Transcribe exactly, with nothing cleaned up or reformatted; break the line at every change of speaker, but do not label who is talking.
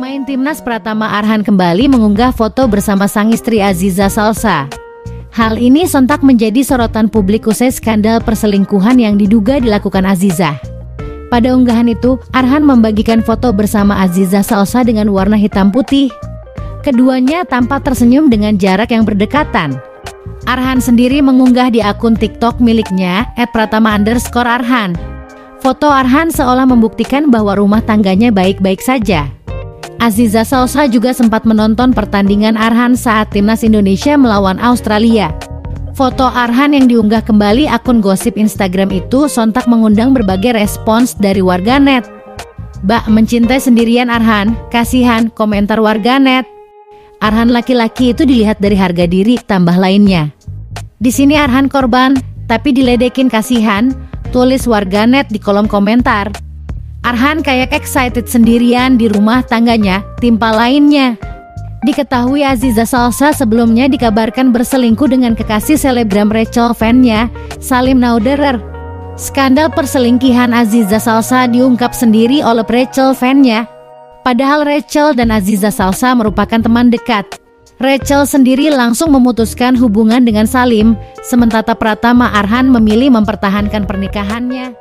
Pemain timnas Pratama Arhan kembali mengunggah foto bersama sang istri Aziza Salsa. Hal ini sontak menjadi sorotan publik usai skandal perselingkuhan yang diduga dilakukan Aziza. Pada unggahan itu, Arhan membagikan foto bersama Aziza Salsa dengan warna hitam putih. Keduanya tampak tersenyum dengan jarak yang berdekatan. Arhan sendiri mengunggah di akun TikTok miliknya et pratama underscore arhan. Foto Arhan seolah membuktikan bahwa rumah tangganya baik-baik saja. Aziza Salsa juga sempat menonton pertandingan Arhan saat timnas Indonesia melawan Australia. Foto Arhan yang diunggah kembali akun gosip Instagram itu sontak mengundang berbagai respons dari warganet. "Bak mencintai sendirian Arhan, kasihan," komentar warganet. Arhan laki-laki itu dilihat dari harga diri, tambah lainnya. "Di sini Arhan korban, tapi diledekin kasihan," tulis warganet di kolom komentar. Arhan kayak excited sendirian di rumah tangganya, timpal lainnya. Diketahui Aziza Salsa sebelumnya dikabarkan berselingkuh dengan kekasih selebgram Rachel Van-nya, Salim Nauderer. Skandal perselingkuhan Aziza Salsa diungkap sendiri oleh Rachel Van-nya. Padahal Rachel dan Aziza Salsa merupakan teman dekat. Rachel sendiri langsung memutuskan hubungan dengan Salim, sementara Pratama Arhan memilih mempertahankan pernikahannya.